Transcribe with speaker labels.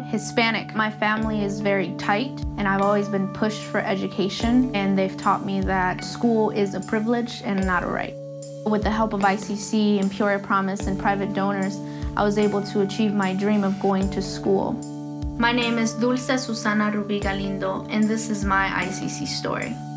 Speaker 1: Hispanic. My family is very tight, and I've always been pushed for education, and they've taught me that school is a privilege and not a right. With the help of ICC and Peoria Promise and private donors, I was able to achieve my dream of going to school. My name is Dulce Susana Rubi Galindo, and this is my ICC story.